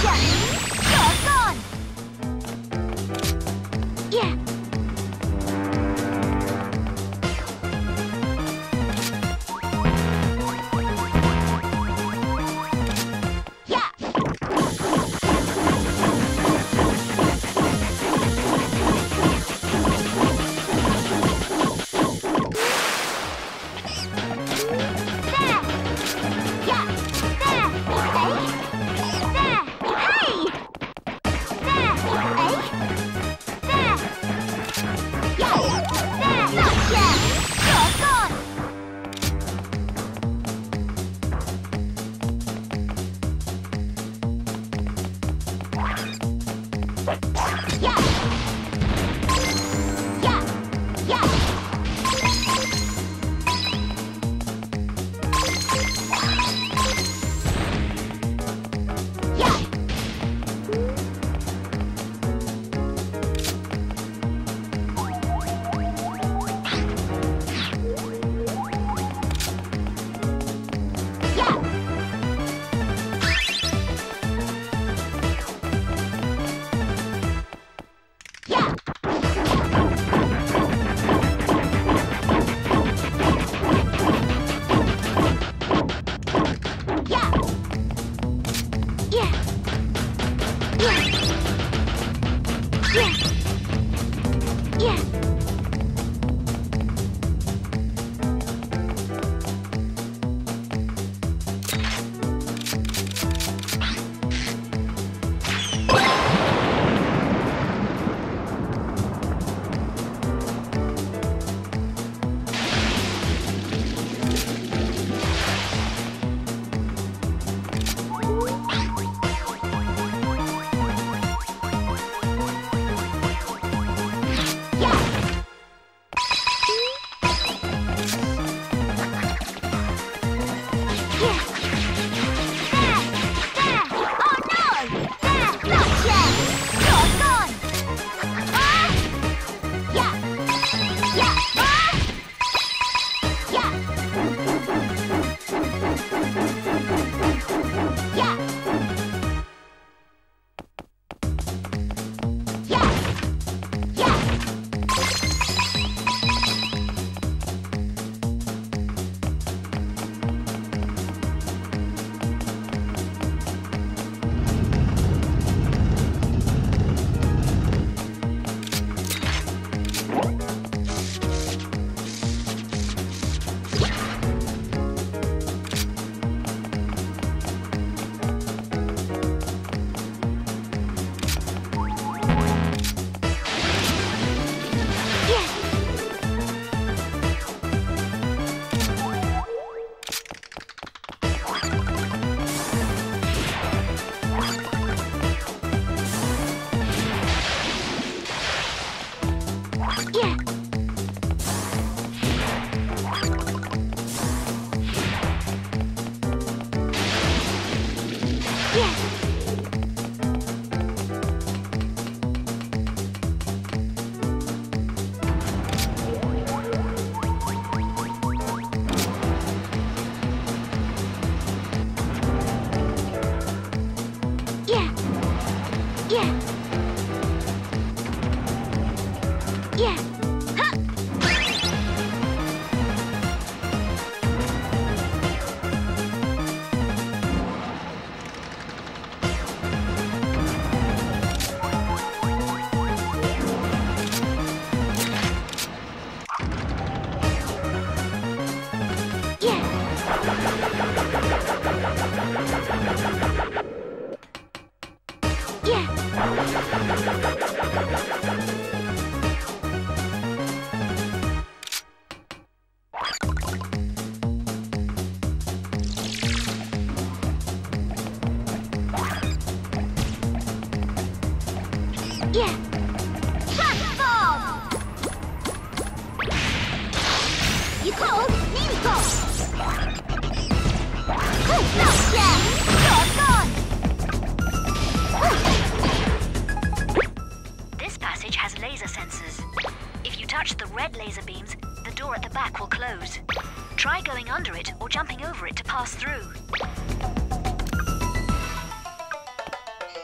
Gotcha! You're gone! Yeah! This passage has laser sensors. If you touch the red laser beams, the door at the back will close. Try going under it or jumping over it to pass through.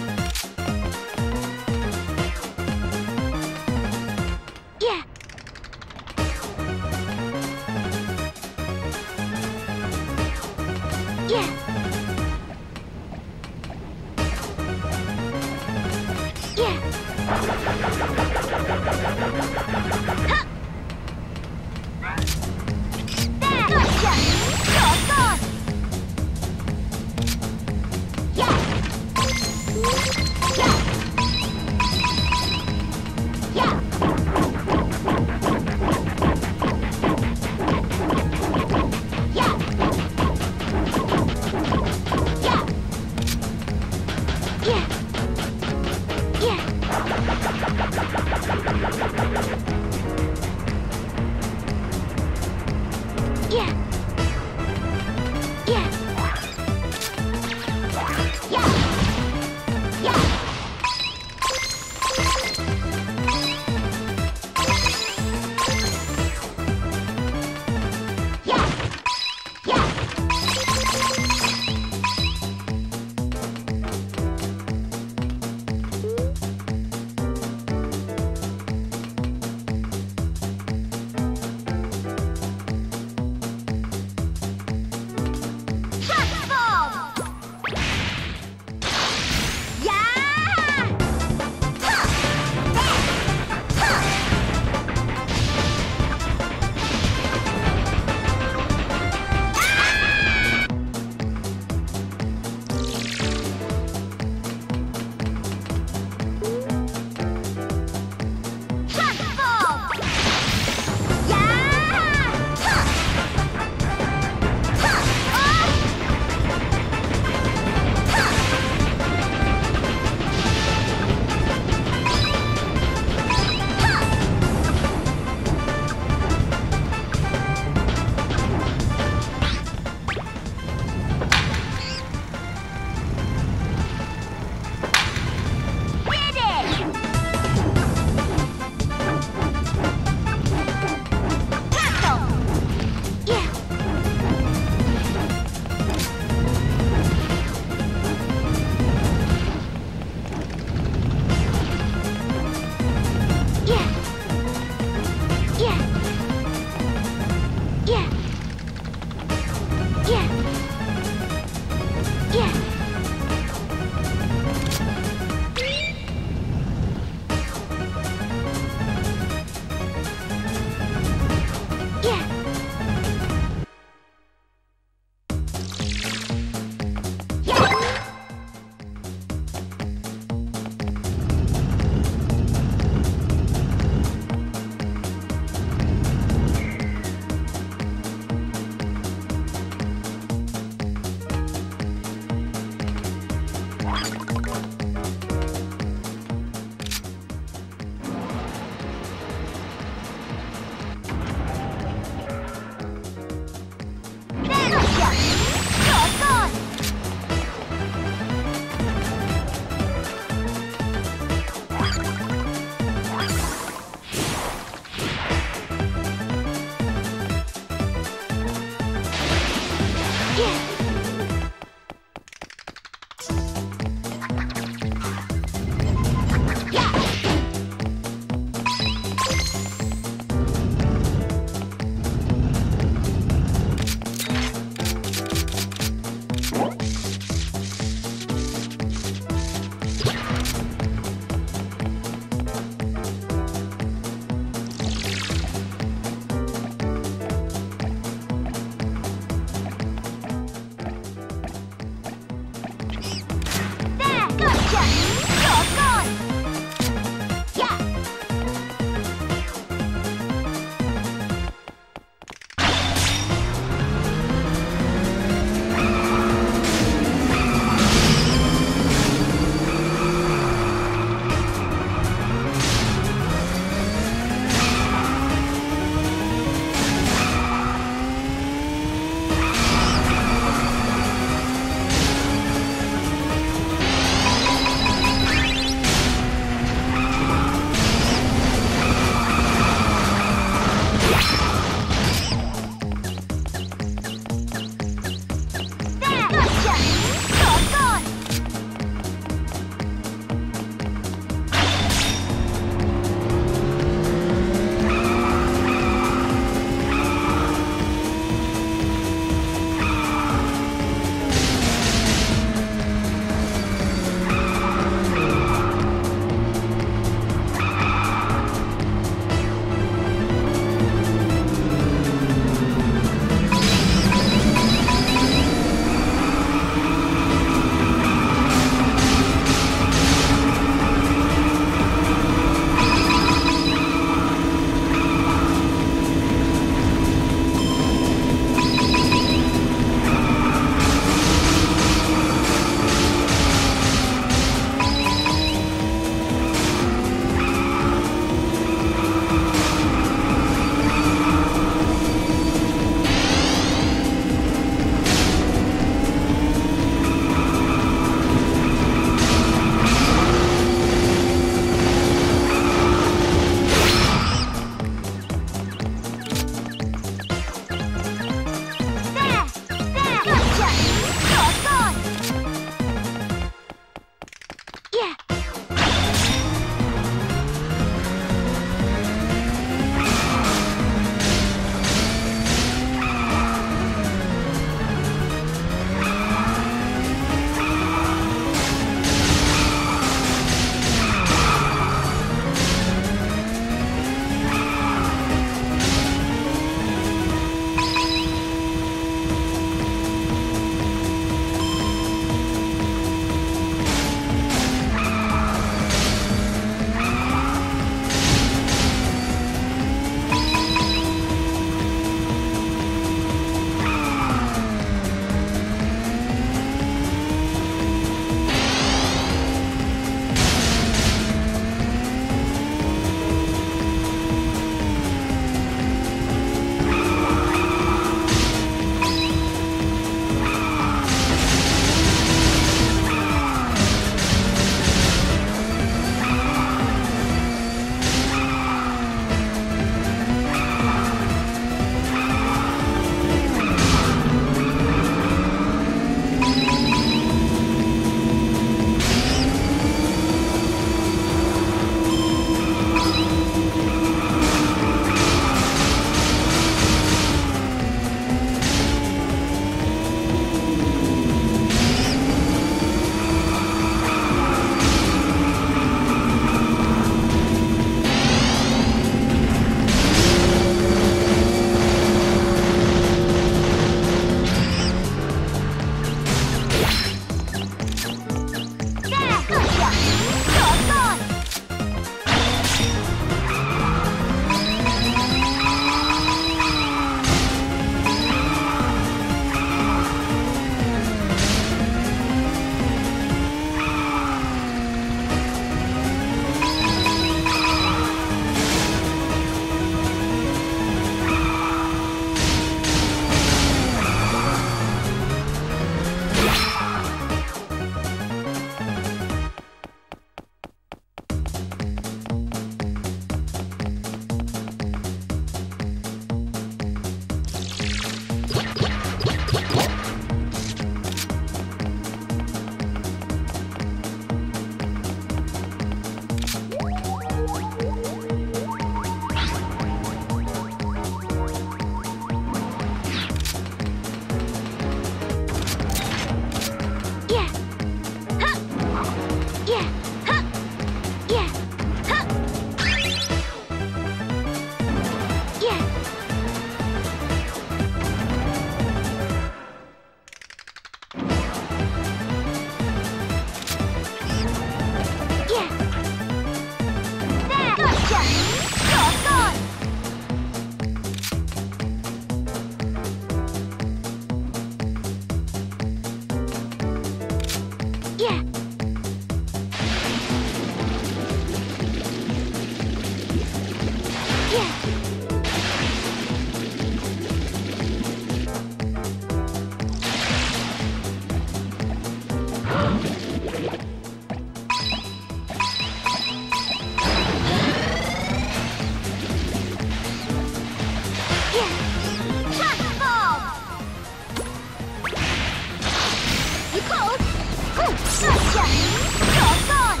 Doggone!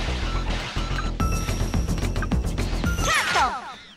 Cancel!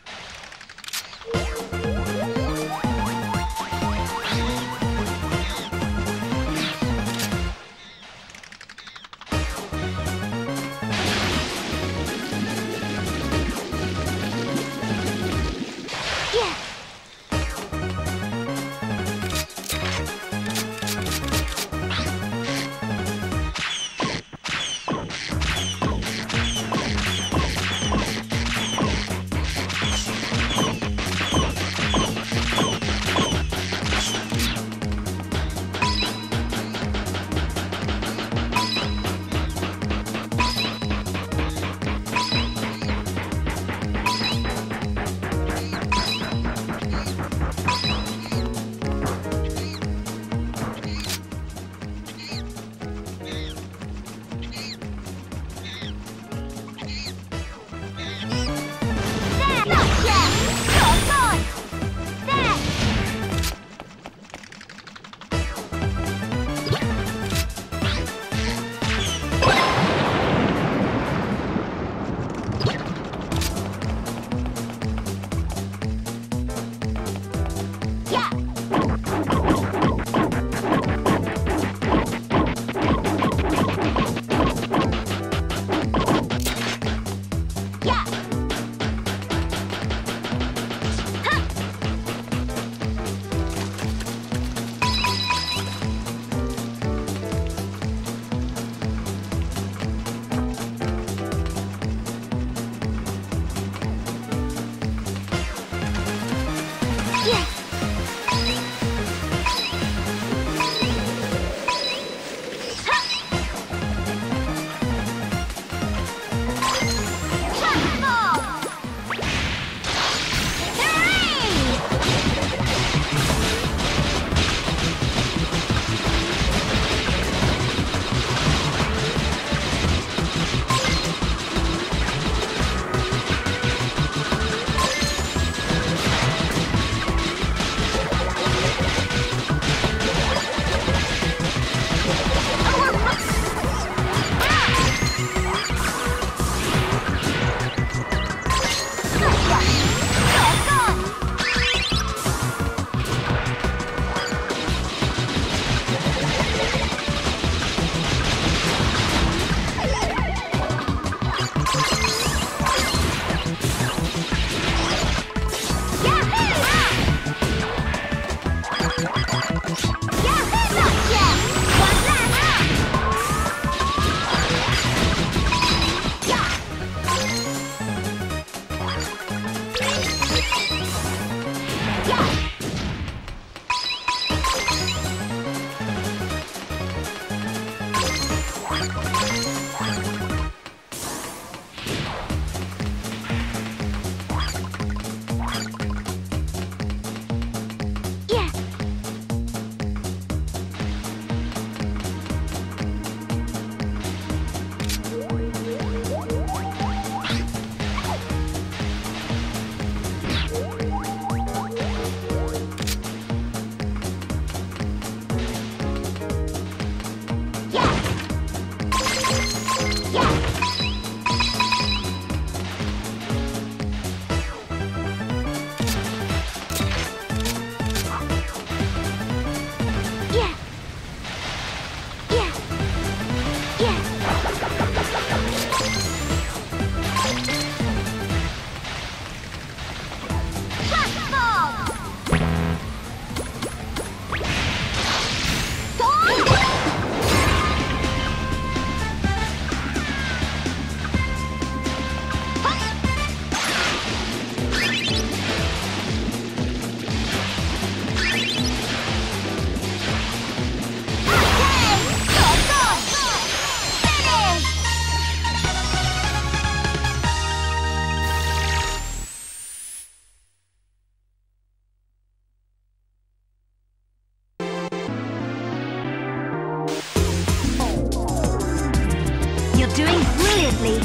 Doing brilliantly.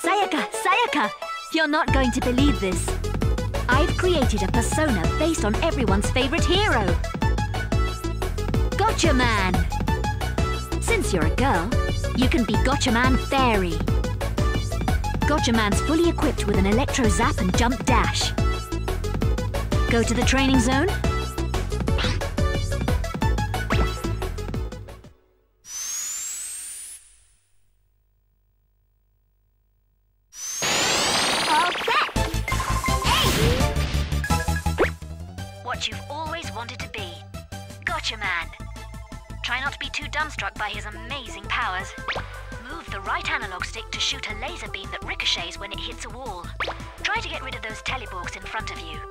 Sayaka! You're not going to believe this. I've created a persona based on everyone's favorite hero. Gotchaman! Since you're a girl, you can be Gotchaman Fairy. Gotchaman's fully equipped with an electro zap and jump dash. Go to the training zone. What you've always wanted to be. Gotchaman. Try not to be too dumbstruck by his amazing powers. Move the right analog stick to shoot a laser beam that ricochets when it hits a wall. Try to get rid of those teleborgs in front of you.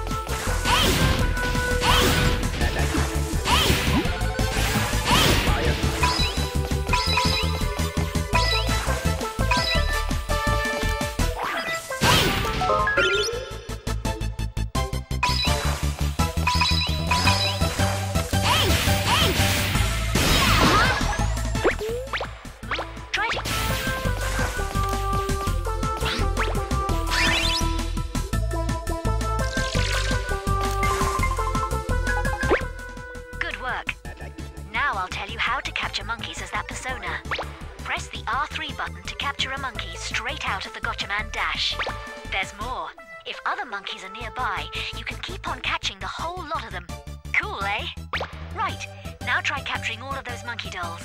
Now I'll tell you how to capture monkeys as that persona. Press the R3 button to capture a monkey straight out of the Gotchaman dash. There's more. If other monkeys are nearby, you can keep on catching the whole lot of them. Cool, eh? Right, now try capturing all of those monkey dolls.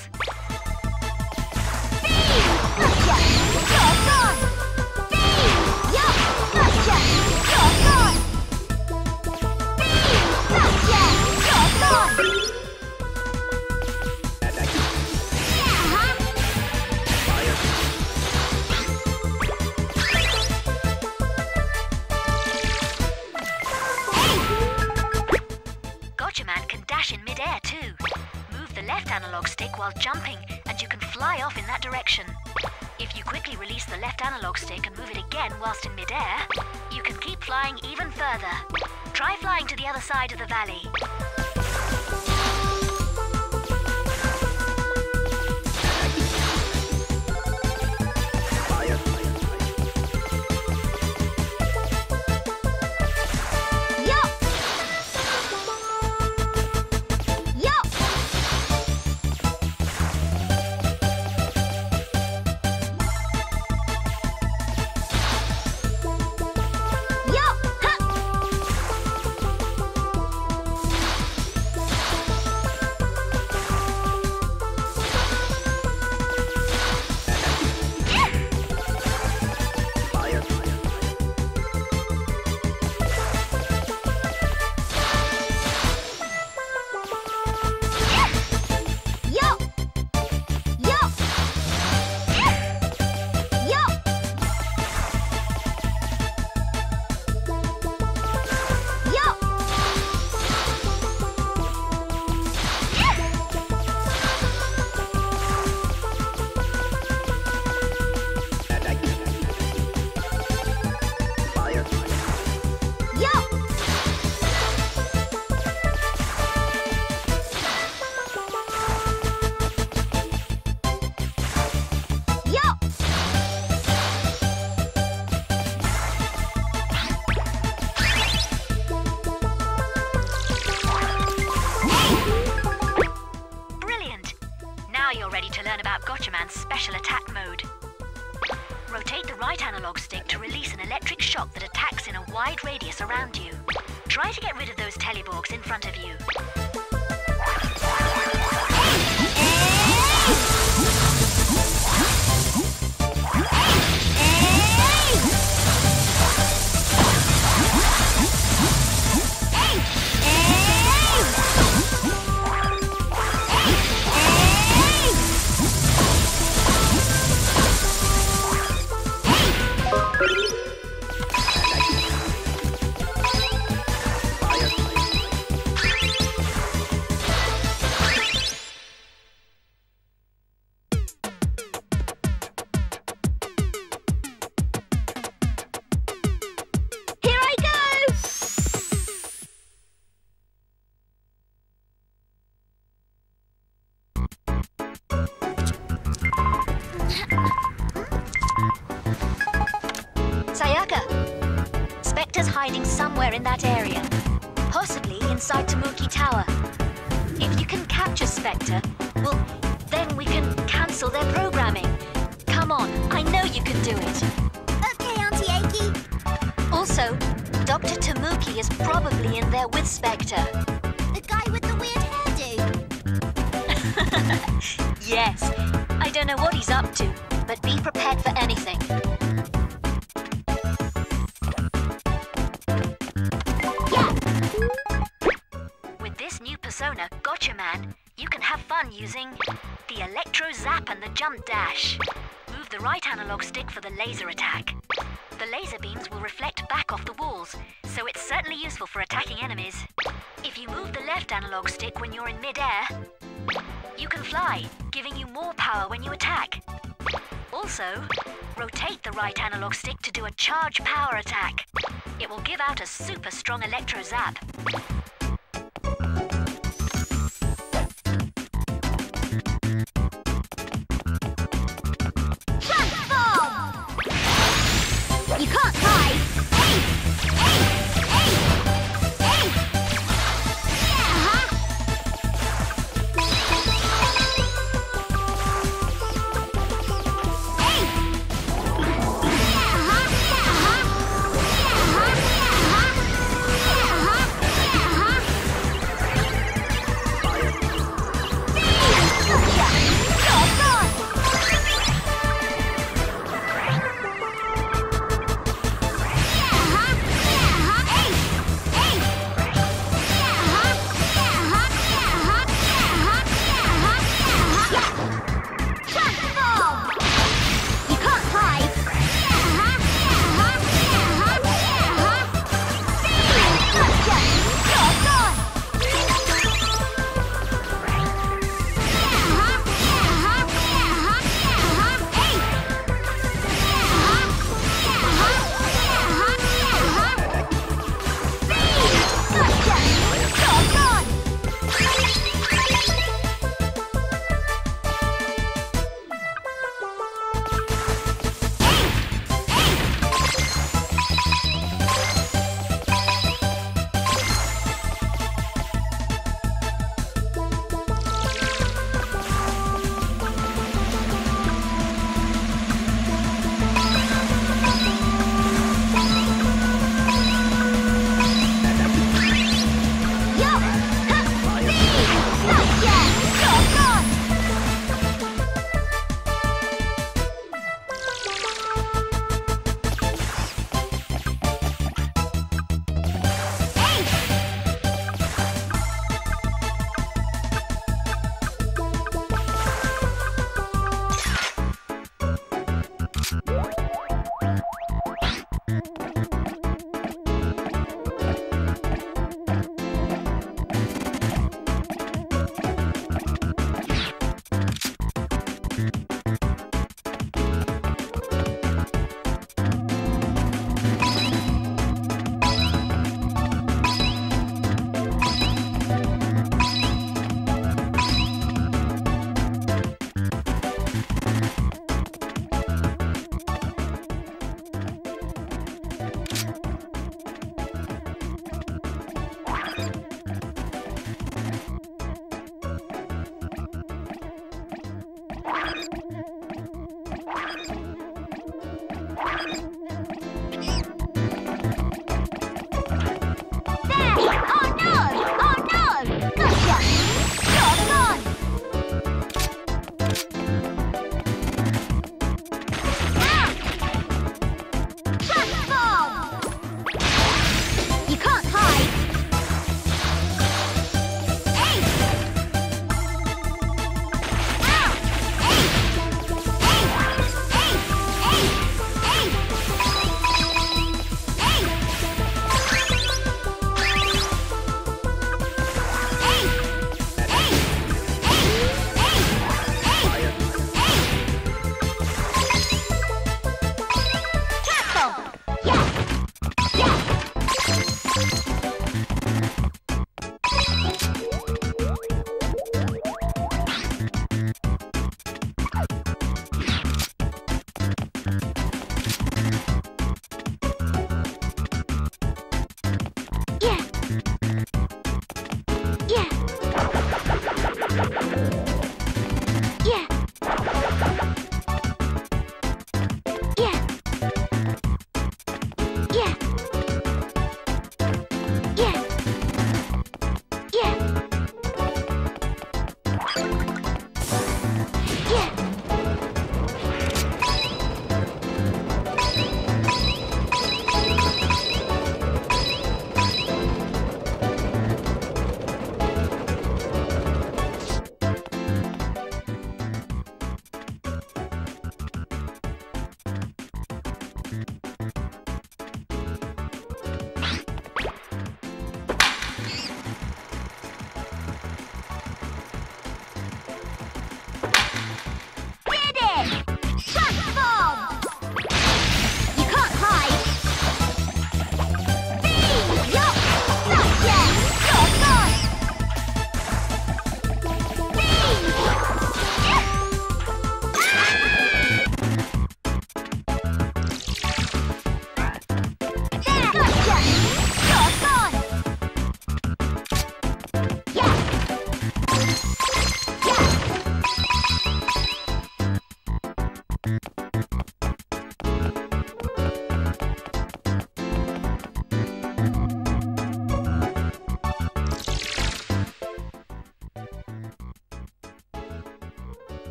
Gotchaman can dash in mid-air too. Move the left analog stick while jumping and you can fly off in that direction. If you quickly release the left analog stick and move it again whilst in mid-air, you can keep flying even further. Try flying to the other side of the valley. Gotchaman's special attack mode. Rotate the right analog stick to release an electric shock that attacks in a wide radius around you. Try to get rid of those teleborgs in front of you. Sayaka! Spectre's hiding somewhere in that area. Possibly inside Tomoki Tower. If you can capture Spectre, well, then we can cancel their programming. Come on, I know you can do it. Okay, Auntie Aki. Also, Dr. Tomoki is probably in there with Spectre. The guy with the weird hairdo. Yes, I don't know what he's up to, but be prepared for anything. With this new persona, Gotchaman, you can have fun using the electro zap and the jump dash. Move the right analog stick for the laser attack. The laser beams will reflect back off the walls, so it's certainly useful for attacking enemies. If you move the left analog stick when you're in mid-air, you can fly, giving you more power when you attack. Also, rotate the right analog stick to do a charge power attack. It will give out a super strong electro zap. You can't hide! Hey! Hey! Hey! Hey! Yeah! Hey! Yeah! Yeah! Yeah! Yeah!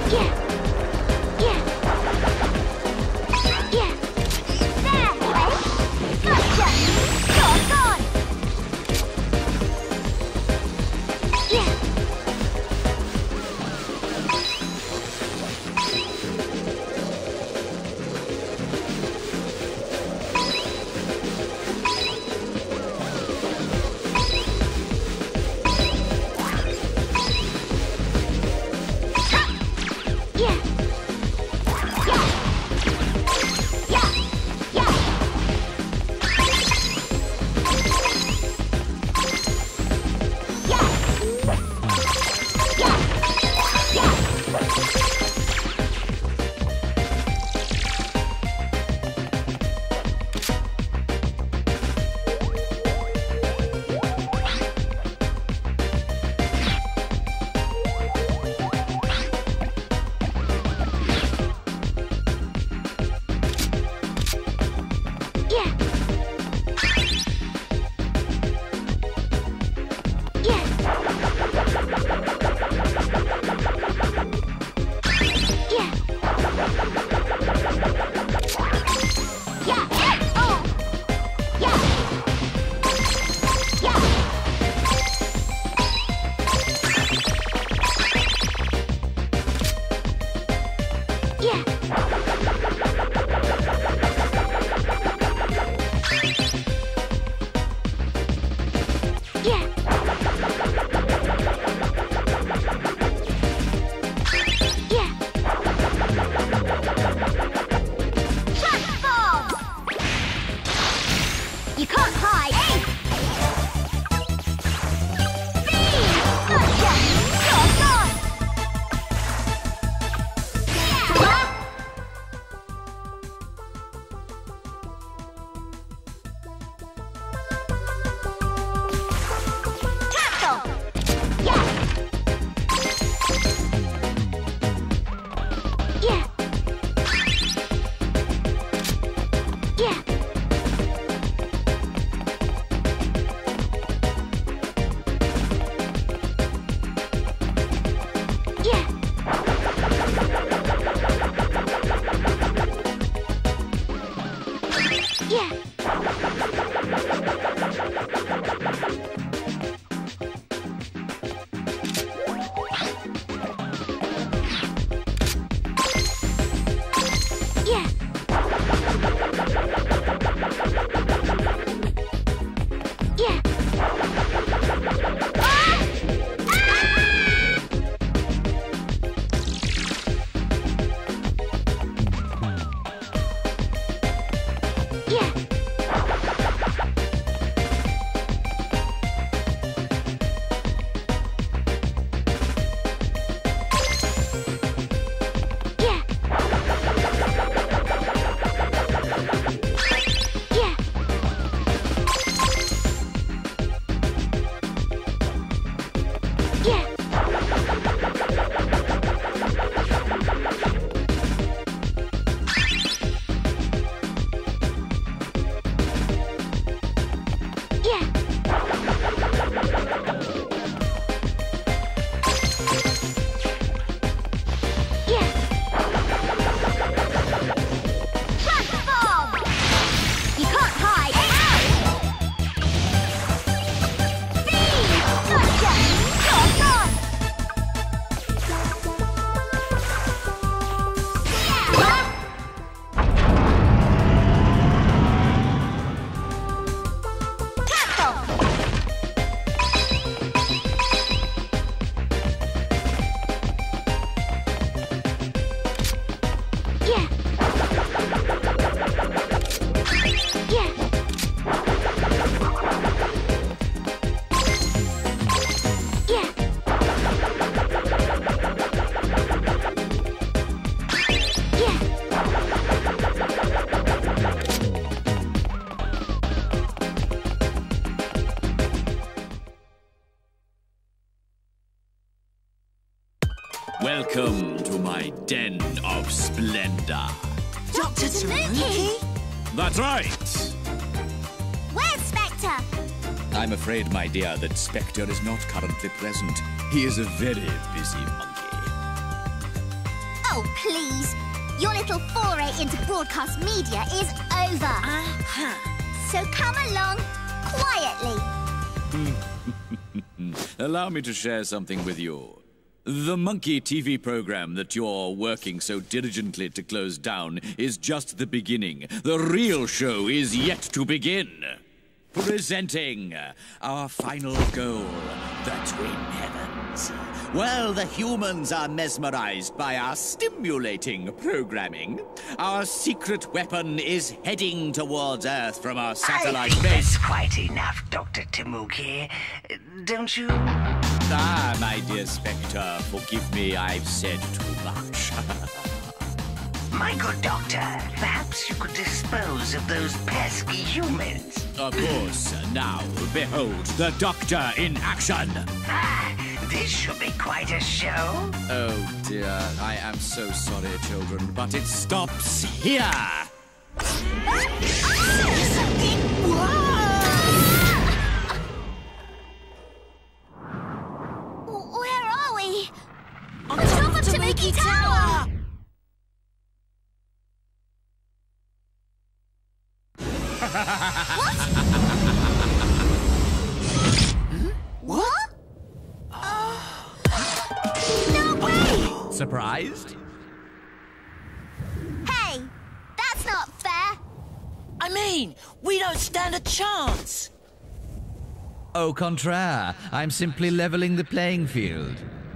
Welcome to my den of splendor. Dr Tomoki? That's right. Where's Spectre? I'm afraid, my dear, that Spectre is not currently present. He is a very busy monkey. Oh, please. Your little foray into broadcast media is over. So come along quietly. Allow me to share something with you. The monkey TV program that you're working so diligently to close down is just the beginning. The real show is yet to begin. Presenting our final goal, the Twin Heavens. Well, the humans are mesmerized by our stimulating programming. Our secret weapon is heading towards Earth from our satellite base. That's quite enough, Dr. Tomoki. Don't you? Ah, my dear Spectre, forgive me, I've said too much. My good doctor, perhaps you could dispose of those pesky humans. Of course. Now, behold the Doctor in action. This should be quite a show. Oh, dear. I am so sorry, children, but it stops here. Where are we? On top of Tomoki Tower! What? No way! Surprised? Hey, that's not fair. I mean, we don't stand a chance. Au contraire, I'm simply leveling the playing field.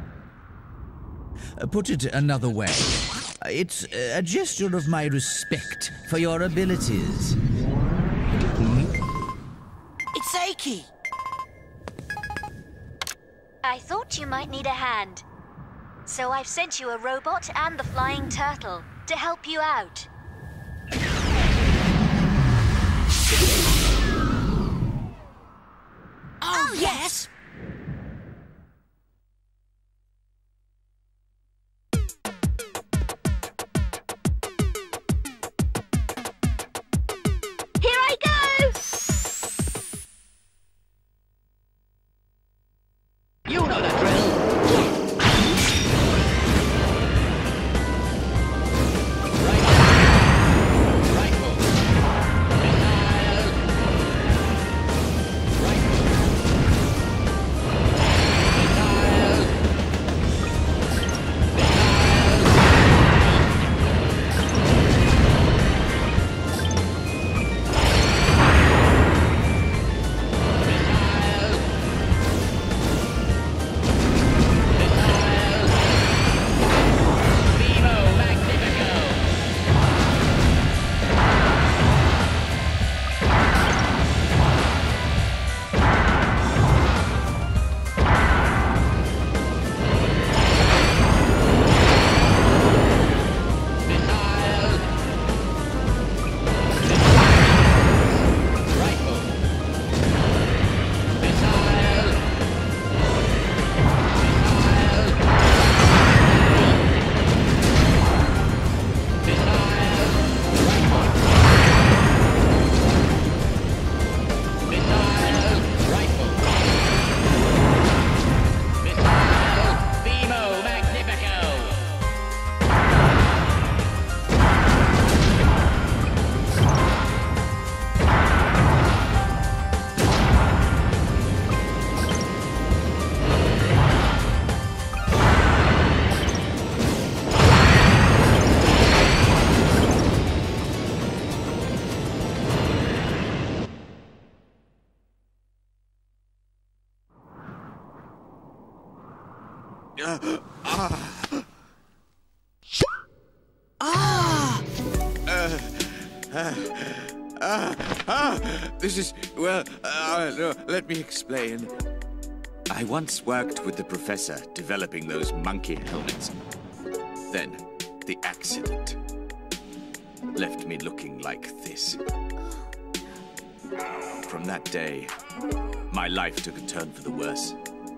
Put it another way. It's a gesture of my respect for your abilities. It's achy. I thought you might need a hand. So I've sent you a robot and the flying turtle to help you out. Oh, yes! Here I go! You know the drill. This is, well, no, let me explain. I once worked with the professor developing those monkey helmets. Then, the accident left me looking like this. From that day, my life took a turn for the worse.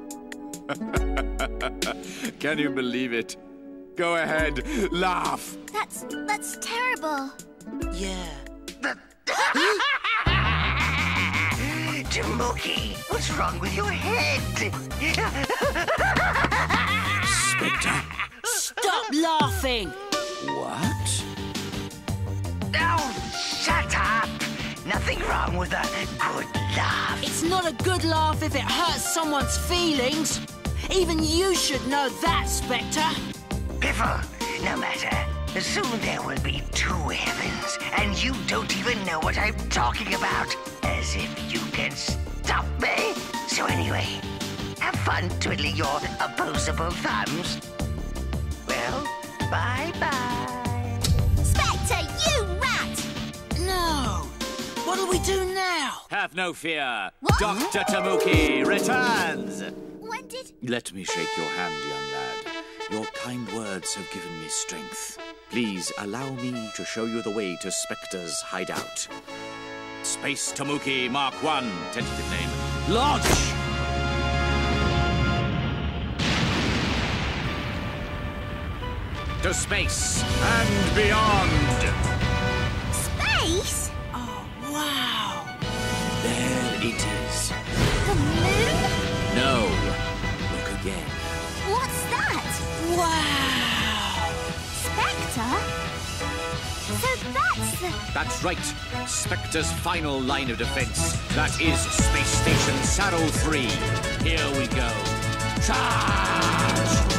Can you believe it? Go ahead, laugh! That's terrible. Yeah. Tomoki, what's wrong with your head? Spectre! Stop Stop laughing! What? Oh, shut up! Nothing wrong with a good laugh. It's not a good laugh if it hurts someone's feelings. Even you should know that, Spectre. Piffle, no matter. Soon there will be two heavens, and you don't even know what I'm talking about. As if you can stop me. So anyway, have fun twiddling your opposable thumbs. Well, bye-bye. Spectre, you rat! No. What'll we do now? Have no fear. What? Dr. Tomoki returns. When did... Let me shake your hand, young lad. Your kind words have given me strength. Please allow me to show you the way to Spectre's hideout. Space Tomoki Mark 1, tentative name. Launch! To space and beyond! Space? Oh, wow. There it is. The moon? No. Look again. What's that? Wow. Spectre? So that's the... That's right. Spectre's final line of defense. That is Space Station Shadow 3. Here we go. Charge!